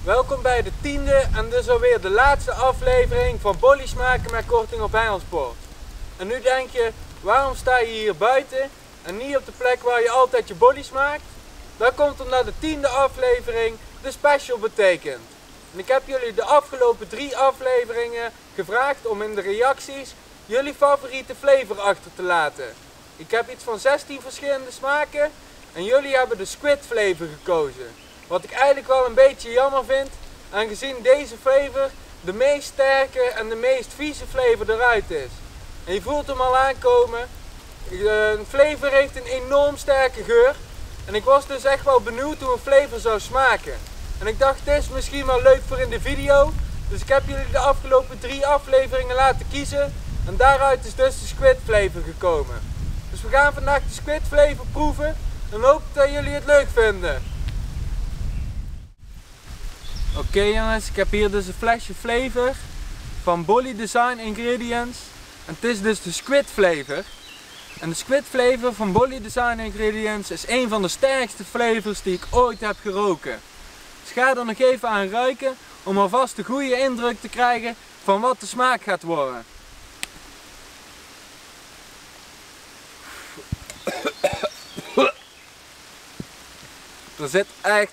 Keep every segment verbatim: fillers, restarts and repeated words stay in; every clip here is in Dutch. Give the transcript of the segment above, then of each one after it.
Welkom bij de tiende en dus alweer de laatste aflevering van bollies maken met korting op Hengelsport. En nu denk je, waarom sta je hier buiten en niet op de plek waar je altijd je bollies maakt? Dat komt omdat de tiende aflevering de special betekent. En ik heb jullie de afgelopen drie afleveringen gevraagd om in de reacties jullie favoriete flavor achter te laten. Ik heb iets van zestien verschillende smaken en jullie hebben de squid flavor gekozen. Wat ik eigenlijk wel een beetje jammer vind, aangezien deze flavor de meest sterke en de meest vieze flavor eruit is. En je voelt hem al aankomen. Een flavor heeft een enorm sterke geur. En ik was dus echt wel benieuwd hoe een flavor zou smaken. En ik dacht, dit is misschien wel leuk voor in de video. Dus ik heb jullie de afgelopen drie afleveringen laten kiezen. En daaruit is dus de squid flavor gekomen. Dus we gaan vandaag de squid flavor proeven. En hoop dat jullie het leuk vinden. Oké okay, jongens, ik heb hier dus een flesje flavor van Bolly Design Ingredients. En het is dus de squid flavor. En de squid flavor van Bolly Design Ingredients is een van de sterkste flavors die ik ooit heb geroken. Dus ga er nog even aan ruiken om alvast een goede indruk te krijgen van wat de smaak gaat worden. Er zit echt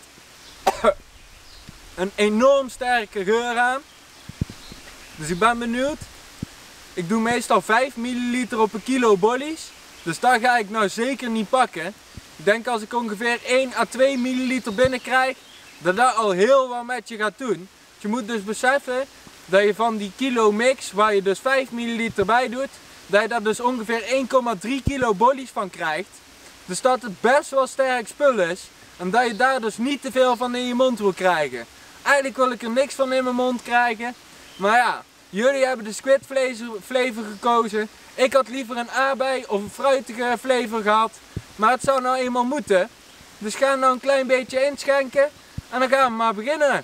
een enorm sterke geur aan. Dus ik ben benieuwd. Ik doe meestal vijf milliliter op een kilo bollies. Dus dat ga ik nou zeker niet pakken. Ik denk als ik ongeveer één à twee milliliter binnenkrijg, dat dat al heel wat met je gaat doen. Je moet dus beseffen dat je van die kilo mix, waar je dus vijf milliliter bij doet, dat je daar dus ongeveer één komma drie kilo bollies van krijgt. Dus dat het best wel sterk spul is. En dat je daar dus niet te veel van in je mond wil krijgen. Eigenlijk wil ik er niks van in mijn mond krijgen. Maar ja, jullie hebben de squid flavor gekozen. Ik had liever een aardbei of een fruitige flavor gehad. Maar het zou nou eenmaal moeten. Dus ga nou een klein beetje inschenken. En dan gaan we maar beginnen.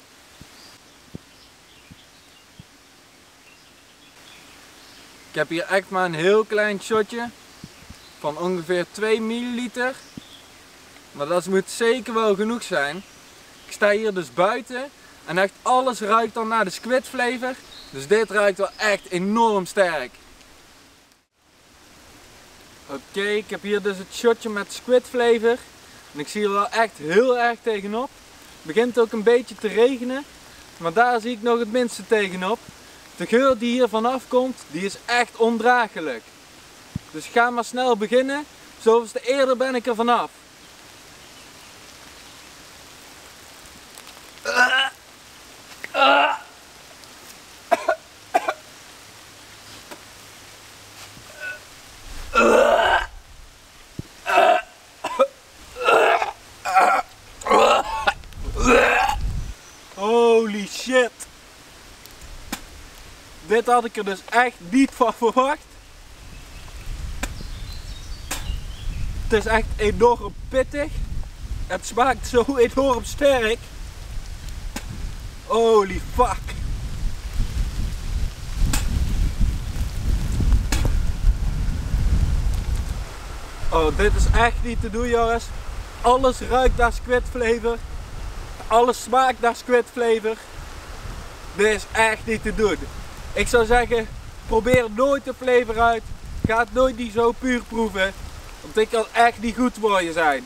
Ik heb hier echt maar een heel klein shotje. Van ongeveer twee milliliter. Maar dat moet zeker wel genoeg zijn. Ik sta hier dus buiten. En echt alles ruikt dan naar de squid flavor. Dus dit ruikt wel echt enorm sterk. Oké, okay, ik heb hier dus het shotje met squid flavor. En ik zie er wel echt heel erg tegenop. Het begint ook een beetje te regenen. Maar daar zie ik nog het minste tegenop. De geur die hier vanaf komt, die is echt ondraaglijk. Dus ga maar snel beginnen. Zoals de eerder ben ik er vanaf. Uh, uh. Holy shit! Dit had ik er dus echt niet van verwacht. Het is echt enorm pittig. Het smaakt zo enorm sterk. Holy fuck! Oh, dit is echt niet te doen jongens. Alles ruikt naar squid flavor. Alles smaakt naar squid flavor. Dit is echt niet te doen. Ik zou zeggen, probeer nooit de flavor uit. Ga het nooit niet zo puur proeven. Want dit kan echt niet goed voor je zijn.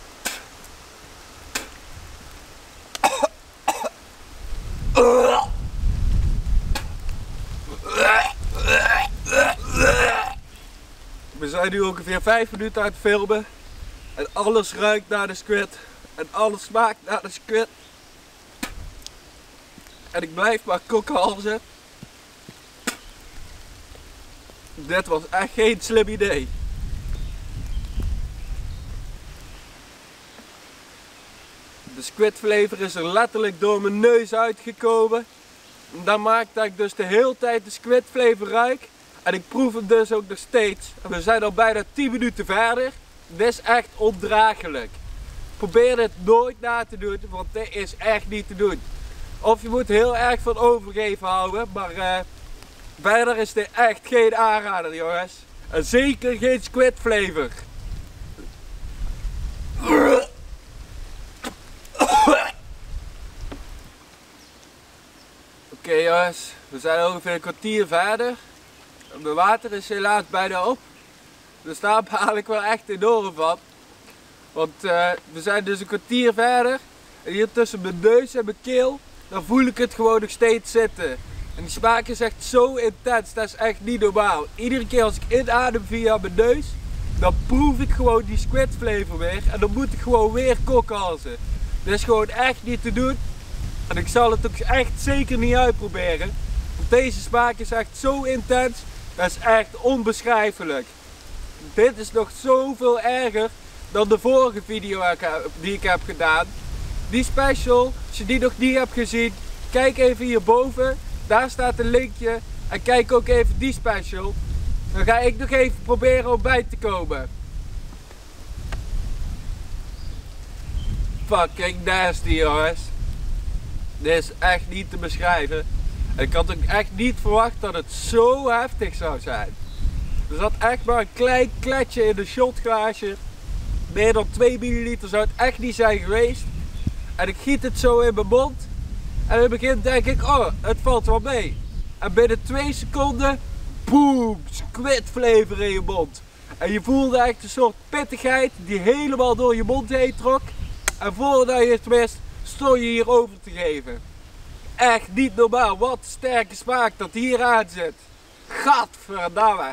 We zijn nu ongeveer vijf minuten aan het filmen. En alles ruikt naar de squid. En alles smaakt naar de squid. En ik blijf maar kokhalzen. Dit was echt geen slim idee. De squid flavor is er letterlijk door mijn neus uitgekomen. En dat maakt dat ik dus de hele tijd de squid flavor ruik. En ik proef hem dus ook nog steeds. En we zijn al bijna tien minuten verder. Dit is echt ondraaglijk. Probeer dit nooit na te doen, want dit is echt niet te doen. Of je moet heel erg van overgeven houden, maar uh, verder is dit echt geen aanrader jongens. En zeker geen squid flavor. jongens, we zijn ongeveer een kwartier verder. Mijn water is helaas bijna op. Dus daar baal ik wel echt enorm van. Want uh, we zijn dus een kwartier verder. En hier tussen mijn neus en mijn keel, dan voel ik het gewoon nog steeds zitten. En die smaak is echt zo intens, dat is echt niet normaal. Iedere keer als ik inadem via mijn neus, dan proef ik gewoon die squid flavor weer. En dan moet ik gewoon weer kokhalzen. Dat is gewoon echt niet te doen. En ik zal het ook echt zeker niet uitproberen. Want deze smaak is echt zo intens, dat is echt onbeschrijfelijk. Dit is nog zoveel erger dan de vorige video die ik heb gedaan. Die special, als je die nog niet hebt gezien, kijk even hierboven. Daar staat een linkje. En kijk ook even die special. Dan ga ik nog even proberen om bij te komen. Fucking nasty, jongens. Dit is echt niet te beschrijven. En ik had ook echt niet verwacht dat het zo heftig zou zijn. Er zat echt maar een klein kletje in een shotglaasje. Meer dan twee milliliter zou het echt niet zijn geweest. En ik giet het zo in mijn mond. En in het begin denk ik, oh, het valt wel mee. En binnen twee seconden, boom, squid flavor in je mond. En je voelde echt een soort pittigheid die helemaal door je mond heen trok. En voordat je het wist, stond je hier over te geven. Echt niet normaal, wat een sterke smaak dat hier aan zit. Gadverdamme.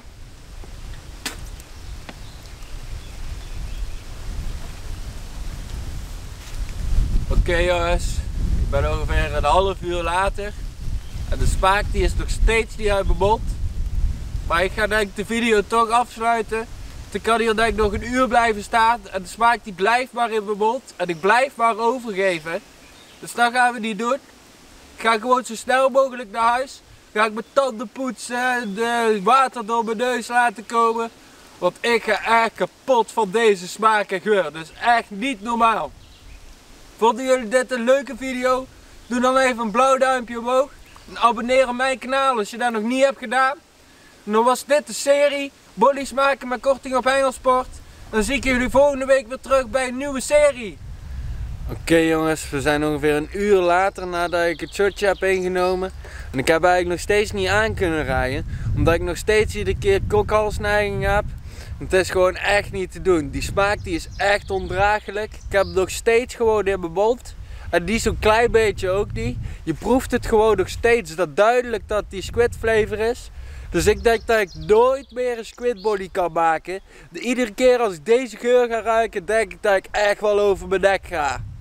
Oké okay, jongens, ik ben ongeveer een half uur later. En de smaak die is nog steeds niet uit mijn mond. Maar ik ga denk ik de video toch afsluiten. Dan kan hier denk ik nog een uur blijven staan. En de smaak die blijft maar in mijn mond. En ik blijf maar overgeven. Dus dat gaan we niet doen. Ik ga gewoon zo snel mogelijk naar huis. Ga ik mijn tanden poetsen. De water door mijn neus laten komen. Want ik ga echt kapot van deze smaak en geur. Dus echt niet normaal. Vonden jullie dit een leuke video? Doe dan even een blauw duimpje omhoog. En abonneer op mijn kanaal als je dat nog niet hebt gedaan. En dan was dit de serie. Bollies maken met korting op Hengelsport. Dan zie ik jullie volgende week weer terug bij een nieuwe serie. Oké okay, jongens, we zijn ongeveer een uur later nadat ik het shotje heb ingenomen. En ik heb eigenlijk nog steeds niet aan kunnen rijden. Omdat ik nog steeds iedere keer kokhalsneiging heb. Het is gewoon echt niet te doen. Die smaak die is echt ondraaglijk. Ik heb het nog steeds gewoon in mijn mond. En die zo'n klein beetje ook niet. Je proeft het gewoon nog steeds. Dat duidelijk dat die squid flavor is. Dus ik denk dat ik nooit meer een squid bolly kan maken. Iedere keer als ik deze geur ga ruiken, denk ik dat ik echt wel over mijn nek ga.